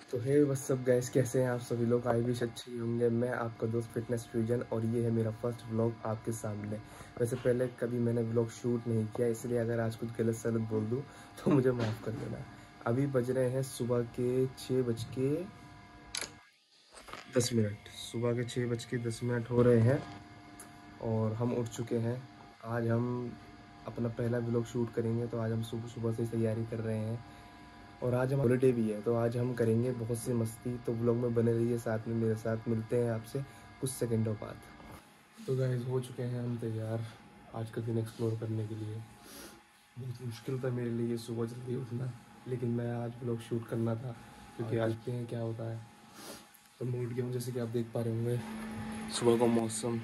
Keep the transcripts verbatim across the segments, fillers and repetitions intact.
तो हे बस सब गैस, कैसे हैं आप सभी लोग? आई विश अच्छे ही होंगे। मैं आपका दोस्त फिटनेस फ्यूजन और ये है मेरा फर्स्ट व्लॉग आपके सामने। वैसे पहले कभी मैंने व्लॉग शूट नहीं किया, इसलिए अगर आज कुछ गलत सलत बोल दूँ तो मुझे माफ़ कर देना। अभी बज रहे हैं सुबह के छः बज के दस मिनट सुबह के छः बज के दस मिनट हो रहे हैं और हम उठ चुके हैं। आज हम अपना पहला व्लॉग शूट करेंगे, तो आज हम सुबह सुबह से तैयारी कर रहे हैं और आज हम हॉलीडे भी है, तो आज हम करेंगे बहुत सी मस्ती। तो व्लॉग में बने रहिए साथ में मेरे साथ। मिलते हैं आपसे कुछ सेकंडों बाद। तो गाइस हो चुके हैं हम तैयार आज का दिन एक्सप्लोर करने के लिए। बहुत मुश्किल था मेरे लिए सुबह जल्दी उठना, लेकिन मैं आज व्लॉग शूट करना था क्योंकि आज देखते हैं क्या होता है। तो मैं उठ गया हूँ, जैसे कि आप देख पा रहे होंगे सुबह का मौसम।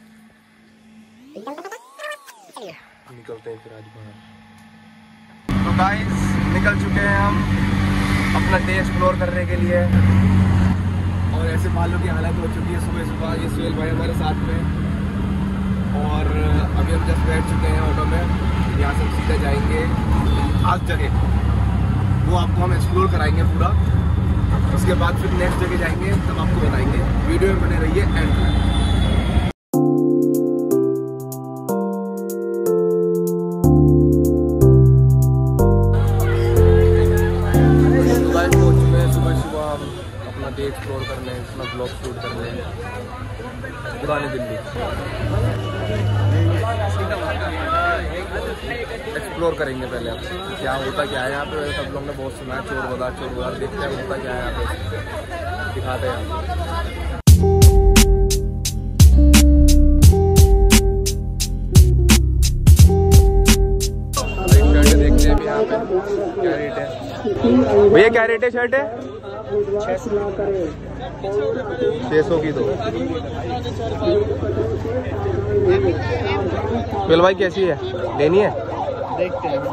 निकलते हैं फिर आज बाहर। तो गाइस निकल चुके हैं हम अपना डे एक्सप्लोर करने के लिए और ऐसे बालों की हालत हो चुकी है सुबह सुबह। ये सुहेल भाई हमारे साथ में और अभी हम जस्ट बैठ चुके हैं ऑटो में। यहाँ से सीधे जाएंगे खास जगह, वो आपको हम एक्सप्लोर कराएंगे पूरा। उसके बाद फिर नेक्स्ट जगह जाएंगे, तब आपको बताएंगे। वीडियो में बने रहिए एंड तक। एक्सप्लोर करने, अपना ब्लॉग शूट करने पुरानी दिल्ली एक्सप्लोर करेंगे। पहले आप क्या होता क्या है यहाँ पे, सब लोग ने बहुत सुना है चोर बाजार चोर बाजार। देखते हैं होता क्या है यहाँ पे, दिखाते हैं। शर्ट देखते हैं अभी यहाँ पे क्या रेट है। भैया क्या रेट है शर्ट है? छह सौ की दो। फिल भाई कैसी है, लेनी है? देखते हैं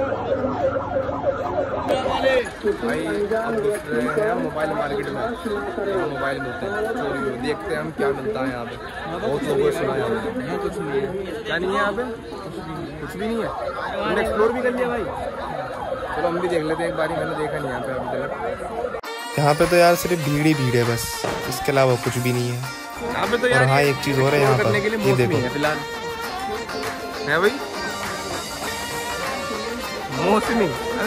भाई। हम घुस रहे हैं मोबाइल मार्केट में, मोबाइल मिलते हैं चोरी हो। देखते हैं हम क्या मिलता है यहाँ पे। बहुत लोगों से सुना है यहाँ कुछ नहीं है। क्या नहीं है यहाँ पे? कुछ भी नहीं है। हमने एक्सप्लोर भी कर लिया भाई। चलो हम भी देख लेते हैं एक बार। मैंने देखा नहीं यहाँ पे अभी तक। यहाँ पे तो यार सिर्फ भीड़ ही भीड़ है बस, इसके अलावा कुछ भी नहीं है यहाँ पे। तो यार और हाँ एक चीज और है यहाँ पर, ये देखो फिलहाल है भाई मौसमी।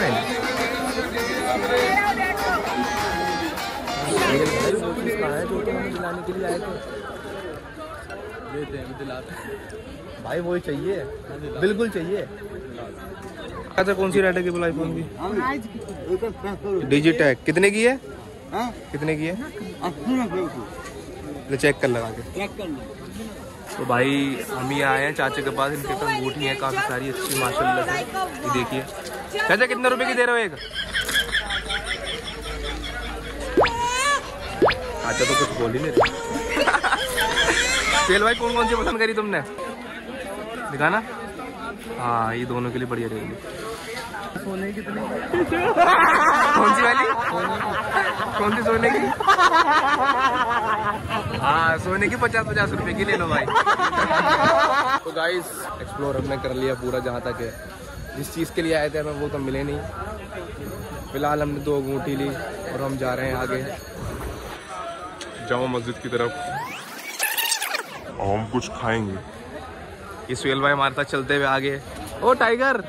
दिलाने के लिए आए थे, देते हैं दिलाते भाई। वही चाहिए, बिल्कुल चाहिए। अच्छा कौन सी रेट है केबल आईफोन की? डिजिटेक कितने की है? हाँ? कितने की है? ले चेक कर लगा के। तो भाई हम ही आए हैं चाचा के पास। इनके पास अंगूठी है काफी सारी अच्छी माशाल्लाह से। ये देखिए चाचा कितने रुपए की दे रहे हो एक? चाचा तो कुछ बोल ही नहीं रहे। फेल भाई कौन कौन सी पसंद करी तुमने? दिखाना। हाँ ये दोनों के लिए बढ़िया रहेगी। सोने की कितनी? कौन सी वाली? कौन सी सोने की? हाँ सोने की पचास पचास रुपए की ले लो भाई। तो गाइस एक्सप्लोर हमने कर लिया पूरा जहाँ तक है। जिस चीज़ के लिए आए थे हमें वो तो मिले नहीं। फिलहाल हमने दो अंगूठी ली और हम जा रहे हैं आगे जामा मस्जिद की तरफ। हम कुछ खाएंगे। ये सुहेल भाई हमारे साथ चलते हुए आगे। ओ टाइगर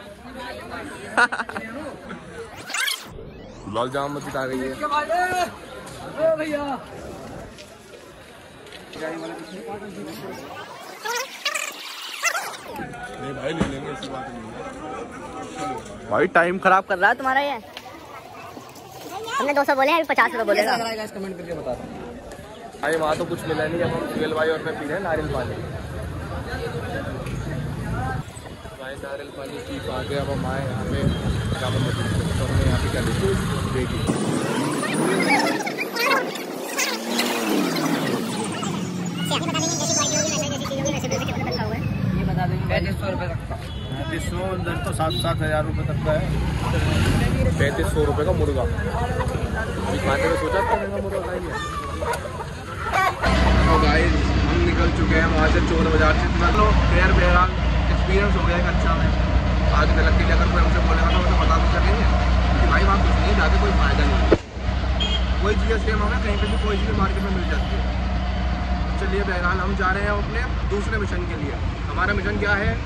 लाल जाम मस्जिद आ गई है। ओ भैया भाई ले लेंगे, ऐसी बात नहीं। भाई टाइम खराब कर रहा है तुम्हारा ये। हमने दो सौ बोले हैं, पचास रुपए बोलेगा। कमेंट करके बता दो भाई। वहाँ तो कुछ मिला नहीं। अब हम सुहेल भाई और मैं पी रहे हैं नारियल पानी। नारियल पानी पी पा के अब हम आए यहाँ पे जामा मस्जिद। तो हमने यहाँ पे क्या देखी पैंतीस सौ रुपये तक का। पैंतीस सौ अंदर तो सात सात हज़ार रुपये तक का है। पैंतीस सौ रुपये का मुर्गा खाते हुए सोचा था मुर्गा खाएंगे। तो गाइस हम निकल चुके हैं वहाँ से चोर बाजार से। मतलब फेयर बहरहाल एक्सपीरियंस हो गया है अच्छा में। आज तक के लिए अगर कोई हमसे बोलेगा तो उसे बता तो सकेंगे कि भाई वहाँ कुछ नहीं जाके कोई फायदा नहीं। वही चीज़ें सेम हमें कहीं पे भी कोई चीज़ मार्केट में मिल जाती है। चलिए बहरहाल हम जा रहे हैं अपने दूसरे मिशन के लिए। हमारा मिशन क्या है?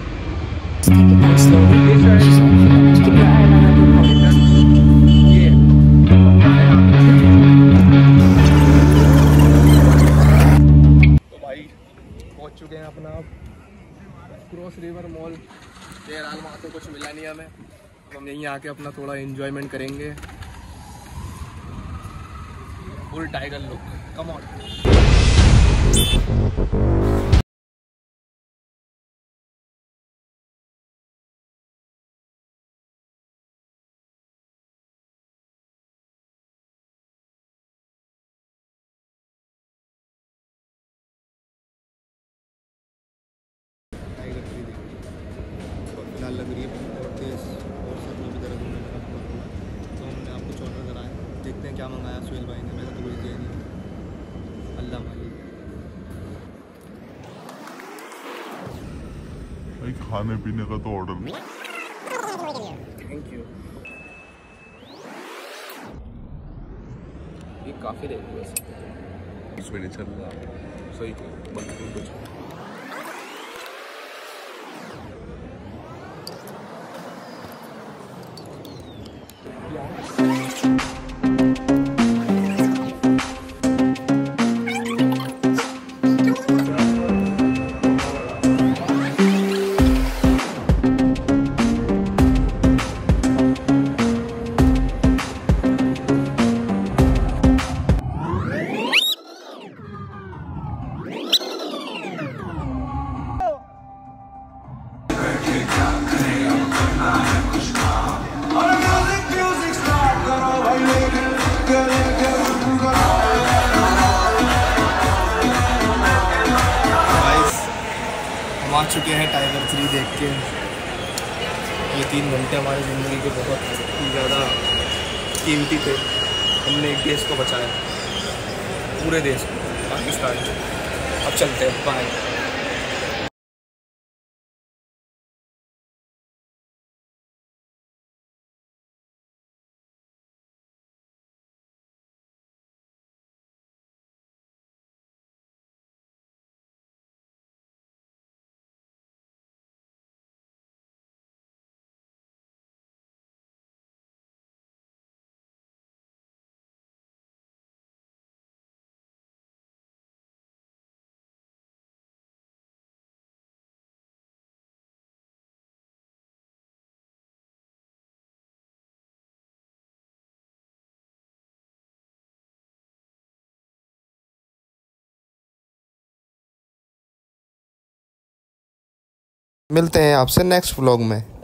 ये तो भाई पहुंच चुके हैं अपना क्रॉस रिवर मॉल। बहरहाल वहाँ तो कुछ मिला नहीं हमें, हम यहीं आके अपना थोड़ा एंजॉयमेंट करेंगे। Full tiger look, come on. Tiger three फिलहाल लग रही है और तेज और सर में भी दर्द होने लगा थोड़ा थोड़ा। तो हमने आप कुछ ऑर्डर कराया, देखते हैं क्या मंगाया सुहेल भाई ने। मैंने तो कुछ दिया नहीं, अल्लाह मालिक। भाई खाने पीने का तो ऑर्डर थैंक यू। ये काफ़ी देर हुआ उसमें नहीं चल रहा। सही बाकी कुछ हम आ चुके हैं टाइगर थ्री देख के। ये तीन घंटे हमारी ज़िंदगी के बहुत ही ज़्यादा कीमती थे। हमने एक देश को बचाया, पूरे देश को, पाकिस्तान को। अब चलते हैं, बाय। मिलते हैं आपसे नेक्स्ट व्लॉग में।